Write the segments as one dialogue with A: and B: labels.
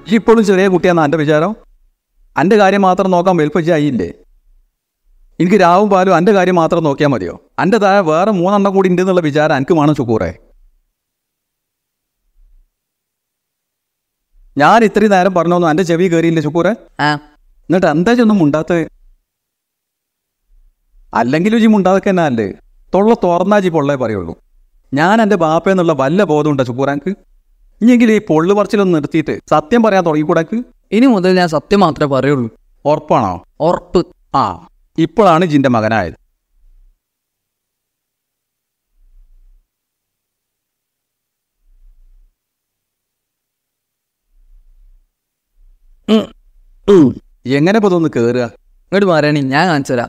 A: ഇപ്പോഴും ചെറിയ കുട്ടിയാണെന്ന് എൻ്റെ വിചാരം. എൻ്റെ കാര്യം മാത്രം നോക്കാൻ വലുപ്പച്ചായില്ലേ? എനിക്ക് രാവും പാലും എൻ്റെ കാര്യം മാത്രം നോക്കിയാൽ മതിയോ? എൻ്റെ താഴെ വേറെ 3 എണ്ണം കൂടി ഉണ്ട് എന്നുള്ള വിചാരം എനിക്ക് വേണം ഷുക്കൂറേ. ഞാൻ ഇത്രയും നേരം പറഞ്ഞൊന്നും എൻ്റെ ചെവി കയറിയില്ലേ ഷുക്കൂറേ? എന്നിട്ട് എന്താ ഒന്നും മുണ്ടാത്ത? അല്ലെങ്കിലും ജി മുണ്ടാതൊക്കെ തന്നെ അല്ലേ? തൊള്ള തുറന്നാ ജി പൊള്ളേ പറയുള്ളൂ. ഞാൻ എൻ്റെ ബാപ്പയെന്നുള്ള വല്ല ബോധമുണ്ടോ ഷുക്കൂറാക്ക്? ഇനിയെങ്കിൽ ഈ പൊള്ളു പറച്ചിലൊന്ന് നിർത്തിയിട്ട് സത്യം പറയാൻ തുടങ്ങിക്കൂടാക്ക്.
B: ഇനി മുതൽ ഞാൻ സത്യം മാത്രമേ പറയുള്ളൂ.
A: ഉറപ്പാണോ?
B: ഉറപ്പ്.
A: ആ, ഇപ്പോഴാണ് ജിൻ്റെ മകനായത്. എങ്ങനെ ഇതൊന്ന് കേറുക?
B: ഇങ്ങോട്ട് മാറിയാണി, ഞാൻ കാണിച്ചു തരാം.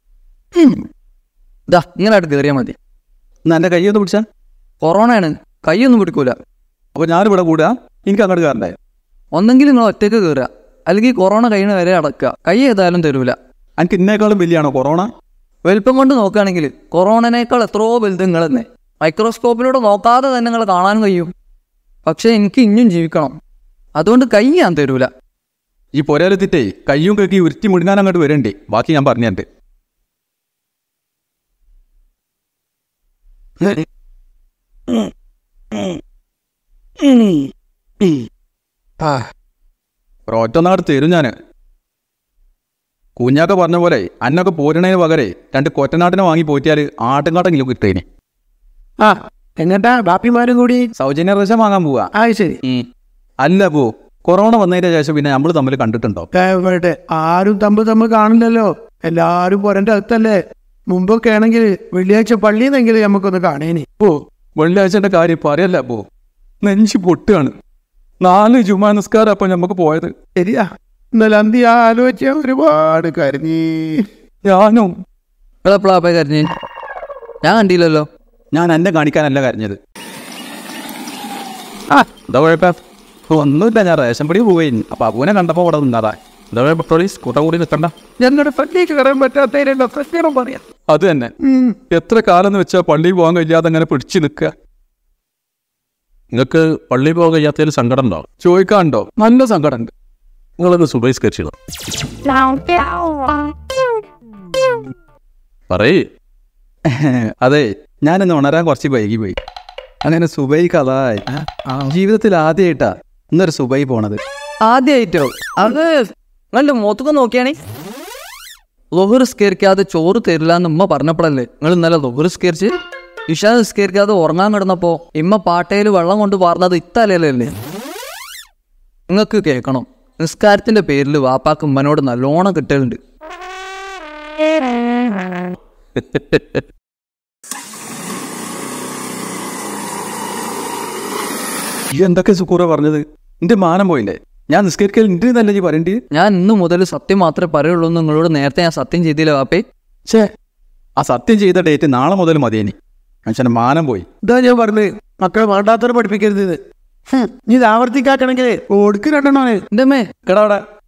B: ഇതാ ഇങ്ങനായിട്ട് കയറിയാൽ മതി.
A: എന്നാ എൻ്റെ കൈയൊന്ന് പിടിച്ചാൽ?
B: കൊറോണയാണ്, കൈയൊന്നും പിടിക്കൂല.
A: അപ്പോൾ ഞാനിവിടെ കൂടുക, എനിക്ക് അങ്ങോട്ട് കയറണ്ടേ?
B: ഒന്നെങ്കിൽ നിങ്ങൾ ഒറ്റയ്ക്ക് കയറുക, അല്ലെങ്കിൽ കൊറോണ കഴിയുന്ന വരെ അടക്കുക. കൈ ഏതായാലും തരൂല.
A: എനിക്ക് ഇന്നേക്കാളും വലിയാണോ കൊറോണ?
B: വലുപ്പം കൊണ്ട് നോക്കുകയാണെങ്കിൽ കൊറോണനേക്കാൾ എത്രയോ വലുത് നിങ്ങൾ തന്നെ. മൈക്രോസ്കോപ്പിലൂടെ നോക്കാതെ തന്നെ നിങ്ങൾ കാണാൻ കഴിയും. പക്ഷേ എനിക്ക് ഇനിയും ജീവിക്കണം, അതുകൊണ്ട് കൈ ഞാൻ തരൂല.
A: ഈ പൊരയിലെത്തിട്ടേ കയ്യും കേക്കി ഉരുത്തി മുടുങ്ങാൻ അങ്ങോട്ട് വരണ്ടേ? ബാക്കി ഞാൻ പറഞ്ഞിട്ടുണ്ട്. ഒറ്റൊന്നാട് തരും ഞാൻ. കുഞ്ഞാക്ക പറഞ്ഞ പോലെ അന്നൊക്കെ പോരണതിന് പകരെ 2 കൊറ്റനാട്ടിനെ വാങ്ങി പോറ്റിയാൽ ആട്ടുംകാട്ടെങ്കിലും കിട്ടേനെ.
C: ആ, എന്നിട്ടാ ബാപ്പിമാരും കൂടി
A: സൗജന്യ റേഷൻ വാങ്ങാൻ പോവാ.
C: ശരി.
A: അല്ല പോ, കൊറോണ വന്നതിന് ശേഷം പിന്നെ നമ്മൾ തമ്മിൽ കണ്ടിട്ടുണ്ടോ?
C: ആരും തമ്മിൽ കാണില്ലല്ലോ. എല്ലാരും പൊരന്റെ അകത്തല്ലേ. മുമ്പൊക്കെ ആണെങ്കിൽ വെള്ളിയാഴ്ച പള്ളിന്നെങ്കിലും നമുക്കൊന്ന് കാണേനി.
A: പോ, വെള്ളിയാഴ്ചന്റെ കാര്യം പറയല്ല പോ, നെഞ്ച് പൊട്ടുകയാണ്. 4 ജുമാ നിസ്കാരം അപ്പം നമുക്ക് പോയത്.
C: ശരിയാ, ഇന്നലെ അന്തി ആലോചിച്ച ഒരുപാട് കരഞ്ഞി.
A: ഞാനും.
B: എപ്പോഴാ കരഞ്ഞ്? ഞാൻ കണ്ടില്ലല്ലോ.
A: ഞാൻ എന്നെ കാണിക്കാനല്ല കരഞ്ഞത്. എന്താ കുഴപ്പം? ഒന്നുമില്ല, ഞാൻ റേഷൻ പടി പോവുകയായിരുന്നു. അപ്പം അപ്പൂനെ കണ്ടപ്പോൾ അവിടെ നിന്നതാ. എന്താ പെട്രോളീസ് കൂട്ടം കൂടി നിൽക്കണ്ട.
C: ഞങ്ങളുടെ പള്ളിക്ക് കയറാൻ പറ്റാത്തതിനുള്ള പ്രശ്നം പറയാം.
A: അത് തന്നെ. എത്ര കാലം എന്ന് വെച്ചാൽ പള്ളിയിൽ പോകാൻ കഴിയാതെ അങ്ങനെ പിടിച്ചു നിൽക്കുക.
D: നിങ്ങൾക്ക് പള്ളിയിൽ പോകാൻ കഴിയാത്തതിൽ സങ്കടം ഉണ്ടോ?
A: ചോദിക്കാണ്ടോ? നല്ല സങ്കടം ഉണ്ട്.
D: നിങ്ങളൊന്ന് സുബഹിസ്കരിച്ചോ? പറയേ.
A: അതെ, ഞാനിന്ന് ഉണരാൻ കുറച്ച് വൈകി പോയി. അങ്ങനെ സുബൈ കഥായി ജീവിതത്തിൽ ആദ്യമായിട്ടാ ഇന്നൊരു സുബൈ പോണത്.
B: ആദ്യമായിട്ടോ? അത് നിങ്ങളുടെ മുഖത്തൊക്കെ നോക്കിയാണേ. ളുഹർ നിസ്കരിക്കാതെ ചോറ് തരില്ല എന്ന് ഉമ്മ പറഞ്ഞപ്പോഴല്ലേ നിങ്ങൾ ഇന്നലെ ളുഹർ നിസ്കരിച്ച്? ഇഷ നിസ്കരിക്കാതെ ഉറങ്ങാൻ കിടന്നപ്പോ ഇമ്മ പാട്ടയിൽ വെള്ളം കൊണ്ട് പാർന്നത് ഇത്തലല്ലേ? നിങ്ങൾക്ക് കേൾക്കണം, നിസ്കാരത്തിന്റെ പേരിൽ വാപ്പാക്ക് ഉമ്മനോട് നല്ലോണം കിട്ടലുണ്ട്.
A: ഈ എന്തൊക്കെ സുക്കൂറ പറഞ്ഞത്? എന്റെ മാനം പോയില്ലേ? ഞാൻ നിസ്കരിക്കൽ ഉണ്ട് എന്നല്ല നീ പറയണ്ടേ?
B: ഞാൻ ഇന്ന് മുതൽ സത്യം മാത്രമേ പറയുള്ളൂ എന്ന് നിങ്ങളോട് നേരത്തെ ഞാൻ സത്യം ചെയ്തില്ല വാപ്പേ.
A: ആ സത്യം ചെയ്ത ഡേറ്റ് നാളെ മുതൽ മതിയേനി. മനുഷ്യന്റെ മാനം പോയി.
C: ഇതാ ഞാൻ പറഞ്ഞത്, മക്കളെ വേണ്ടാത്തവരെ പഠിപ്പിക്കരുത്. നീ ഇത് ആവർത്തിക്കാക്കണമെങ്കിൽ കൊടുക്ക് രണ്ടെണ്ണേ.
B: എന്റെ അമ്മേ
A: എടാ അവിടെ